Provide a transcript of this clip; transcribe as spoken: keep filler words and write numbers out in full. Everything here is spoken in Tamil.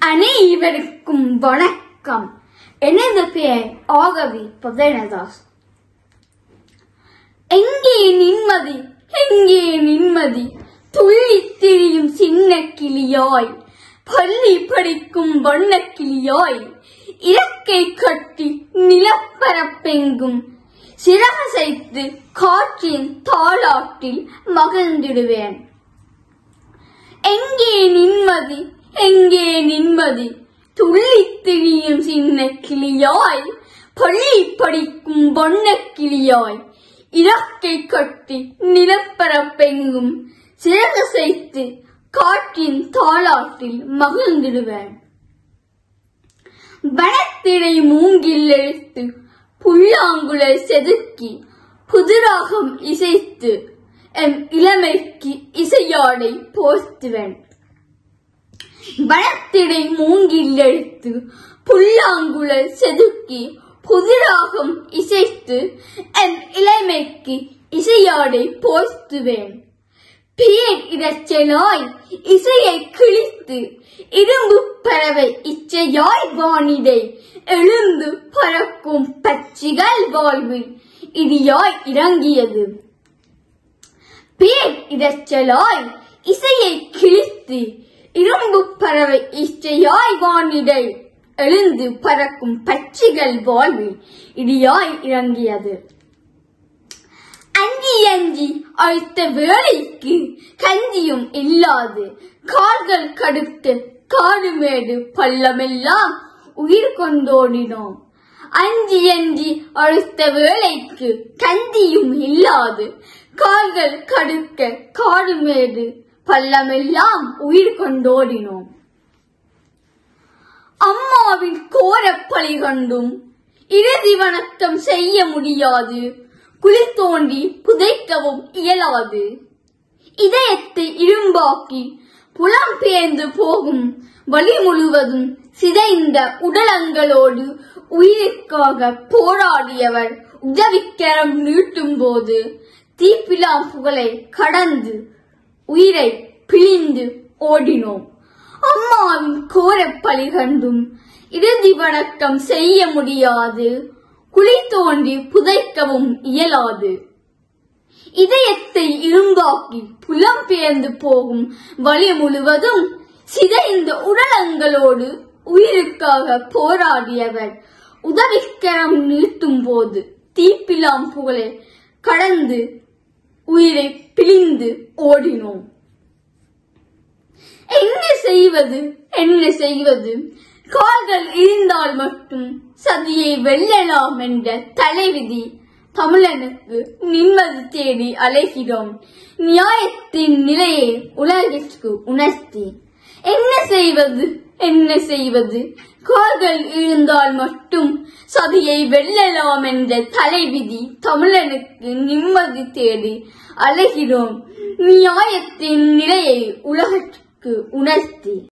அனைவருக்கும் வணக்கம். எனது பெயர் ஆகவி பதனதாஸ். எங்கே நிம்மதி, எங்கே நிம்மதி, துள்ளி திரியும் சின்ன கிளியாய், பள்ளி படிக்கும் வண்ண கிளியாய், இறக்கை கட்டி நிலப்பரப்பெங்கும் சிறகசைத்து காற்றின் தாளாட்டில் மகிழ்ந்திடுவேன். எங்கே நிம்மதி, எங்கே நிம்மதி, துள்ளி திரியும் சின்ன கிளியாய், பள்ளி படிக்கும் வண்ண கிளியாய், இறக்கை கட்டி நிலப்பரப்பெங்கும் சிறகசைத்து காற்றின் தாளாட்டில் மகிழ்ந்திடுவேன். வனத்திடை மூங்கில் எழுத்து புல்லாங்குழல் செதுக்கி புதுராகம் இசைத்து எம் இளமைக்கு இசையாடை போர்த்துவேன். வனத்திடை மூங்கில் எழுத்து புல்லாங்குழல் செதுக்கி புதுராகம் இசைத்து எம் இளமைக்கு இசையாடை போர்த்துவேன். பேர் இரைச்சலாய் இசையை கிழித்து இரும்பு பறவை இச்சையாய் வானிடை எழுந்து பறக்கும் பச்சிகள் வாழ்வில் இடியாய் இறங்கியது. பேர் இரைச்சலாய் இசையை கிழித்து இரும்பு பறவை இச்சையாய் வானிடை எழுந்து பறக்கும் பச்சிகள் வாழ்வில் இடியாய் இறங்கியது. அஞ்சி அஞ்சி அழுத்த வேலைக்கு கஞ்சியும் இல்லாது கால்கள் கடுத்து காடுமேடு பள்ளமெல்லாம் உயிர் கொண்டோடினோம். அஞ்சி அஞ்சி அழுத்த வேலைக்கு கஞ்சியும் இல்லாது கால்கள் கடுக்க காடுமேடு பள்ளமெல்லாம் உயிர் கொண்டோடினோம். அம்மாவின் கோரப்பழி கண்டும் இறுதி வணக்கம் செய்ய முடியாது, குழி தோண்டி புதைக்கவும் இயலாது. இதயத்தை இரும்பாக்கி புலம்பெயர்ந்து போகும் வழி முழுவதும் சிதைந்த உடலங்களோடு உயிருக்காக போராடியவர் உதவிக்கரம் நீட்டும் போது தீப்பிலாம் புகழை கடந்து உயிரை பிழிந்து ஓடினோம். அம்மாவின் கோரப்பழி கண்டும் இறுதி வணக்கம் செய்ய முடியாது, குழி தோண்டி புதைக்கவும் இயலாது. இதயத்தை இரும்பாக்கி புலம்பெயர்ந்து போகும் வழி முழுவதும் சிதைந்த உடலங்களோடு உயிருக்காக போராடியவர் உதவிக்கரம் நீட்டும் போது தீப்பிலாம் புகழை கடந்து உயிரை பிழிந்து ஓடினோம். என்ன செய்வது, என்ன செய்வது, கால்கள் இருந்தால் மட்டும் சதியை வெல்லலாம் என்ற தலைவிதி தமிழனுக்கு நிம்மதி தேடி அலைகிறோம். நியாயத்தின் நிலையை உலகிற்கு உணர்த்தி என்ன செய்வது, என்ன செய்வது, கால்கள் இருந்தால் மட்டும் சதியை வெல்லலாம் என்ற தலைவிதி தமிழனுக்கு நிம்மதி தேடி அலைகிறோம். நியாயத்தின் நிலையை உலகிற்கு உணர்த்தி